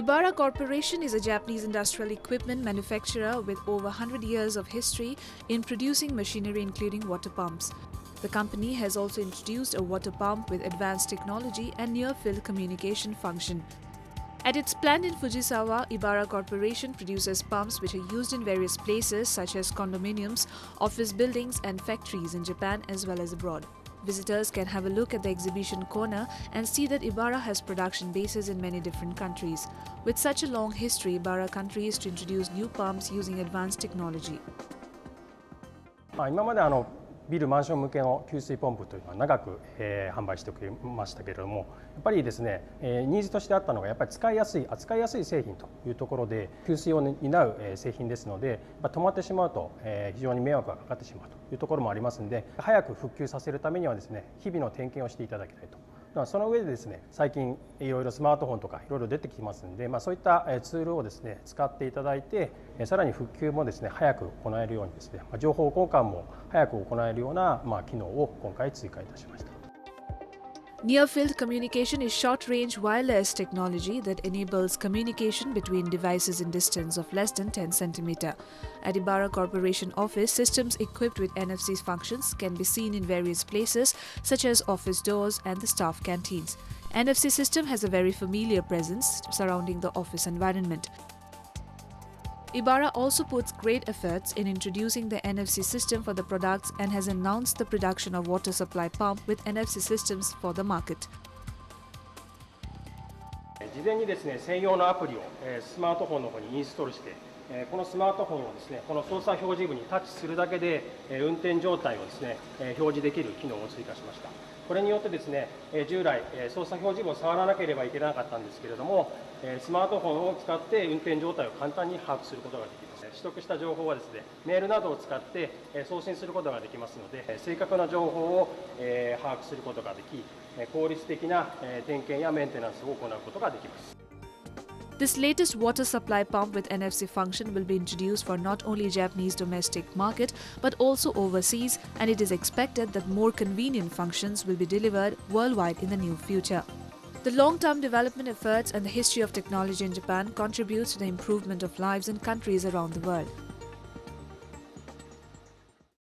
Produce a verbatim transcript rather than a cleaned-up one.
Ebara Corporation is a Japanese industrial equipment manufacturer with over one hundred years of history in producing machinery including water pumps. The company has also introduced a water pump with advanced technology and near-field communication function. At its plant in Fujisawa, Ebara Corporation produces pumps which are used in various places such as condominiums, office buildings and factories in Japan as well as abroad. Visitors can have a look at the exhibition corner and see that Ebara has production bases in many different countries. With such a long history, Ebara continues to introduce new pumps using advanced technology. 今まであのビルマンション向けの給水ポンプというのは長く、えー、販売してきましたけれども、やっぱりですね、えー、ニーズとしてあったのがやっぱり使いやすい扱いやすい製品というところで、給水を担う、えー、製品ですので、まあ、止まってしまうと、えー、非常に迷惑がかかってしまうというところもありますので、早く復旧させるためにはですね、日々の点検をしていただきたいと。その上でですね、最近いろいろスマートフォンとかいろいろ出てきてますので、まあ、そういったツールをですね使っていただいて、さらに復旧もですね早く行えるようにですね、情報交換も早く行えるようなまあ機能を今回追加いたしました。 Near-field communication is short-range wireless technology that enables communication between devices in distance of less than ten centimeters. At Ebara Corporation office, systems equipped with N F C functions can be seen in various places such as office doors and the staff canteens. N F C system has a very familiar presence surrounding the office environment. Ebara also puts great efforts in introducing the N F C system for the products and has announced the production of water supply pump with N F C systems for the market. 事前にですね、専用のアプリをスマートフォンの方にインストールして、このスマートフォンをですね、この操作表示部にタッチするだけで運転状態をですね、表示できる機能を追加しました。これによってですね、従来操作表示部を触らなければいけなかったんですけれども、スマートフォンを使って運転状態を簡単に把握することができます。取得した情報はですね、メールなどを使って送信することができますので、正確な情報を把握することができ、効率的な点検やメンテナンスを行うことができます。 This latest water supply pump with N F C function will be introduced for not only Japanese domestic market but also overseas, and it is expected that more convenient functions will be delivered worldwide in the near future. The long-term development efforts and the history of technology in Japan contributes to the improvement of lives in countries around the world.